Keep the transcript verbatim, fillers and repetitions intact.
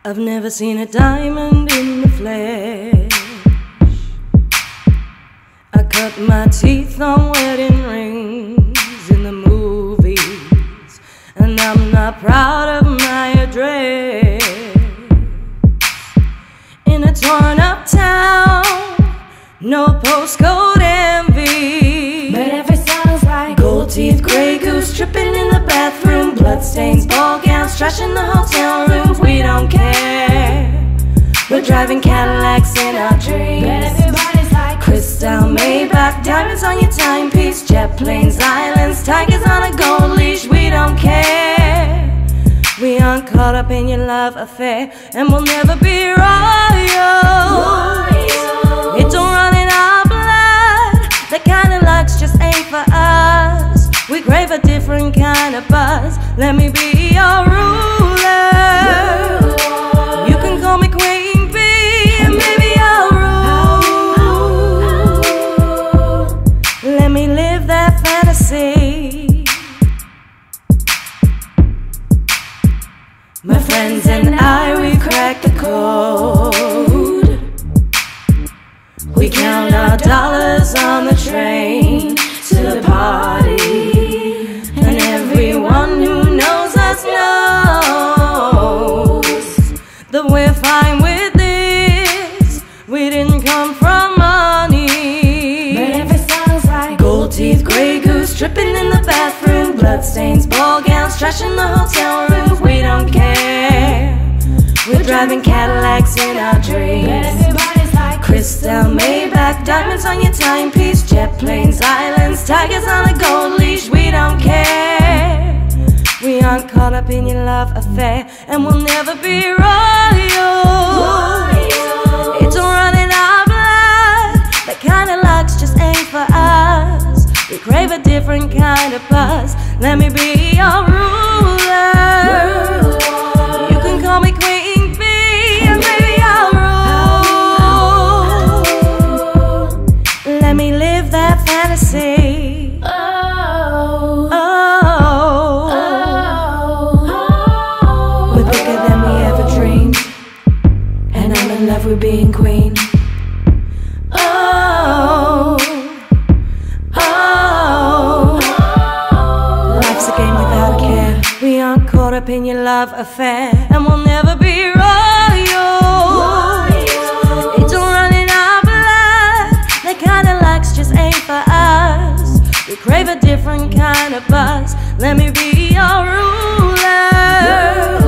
I've never seen a diamond in the flesh. I cut my teeth on wedding rings in the movies, and I'm not proud of my address. In a torn up town, no postcode envy, but every sounds like gold teeth, grey goose tripping in the bathroom, bloodstains, ball gowns, trash in the hotel rooms. We don't care. We're driving Cadillacs in our dreams, but everybody's like crystal, Maybach, diamonds on your timepiece, jet planes, islands, tigers on a gold leash. We don't care. We aren't caught up in your love affair, and we'll never be royal. It don't run in our blood. That kind of luck's just ain't for us. We crave a different kind of buzz. Let me be your ruler. You can call me Queen Bee, and maybe I'll rule. Let me live that fantasy. My friends and I, we crack the code. We count our dollars on the train to the party, and everyone who knows us knows that we're fine with this. We didn't come from money, but every sounds like gold teeth, grey goose tripping in the bathroom, bloodstains, ball gowns, trash in the hotel rooms. We don't care. We're driving Cadillacs in our dreams, but everybody's like crystal, Maybach, diamonds on your timepiece, jet planes, islands, tigers on a gold leash. We don't care. We aren't caught up in your love affair, and we'll never be royal. It don't run in our blood. That kind of luck's just ain't for us. We crave a different kind of buzz. Let me be your ruler. You can call me Queen Bee, and maybe I'll rule. Let me live that fantasy. Oh, oh, oh. We're bigger than we ever dreamed, and I'm in love with being queen. Oh, oh. Life's a game without a care. We aren't caught up in your love affair, and we'll never be royal. It don't run in our blood. That kind of luck's just ain't for us. We crave a different kind of buzz. Let me be your ruler.